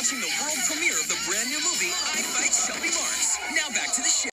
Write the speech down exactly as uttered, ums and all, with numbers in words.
watching the world premiere of the brand new movie, I Fight Shelby Mark.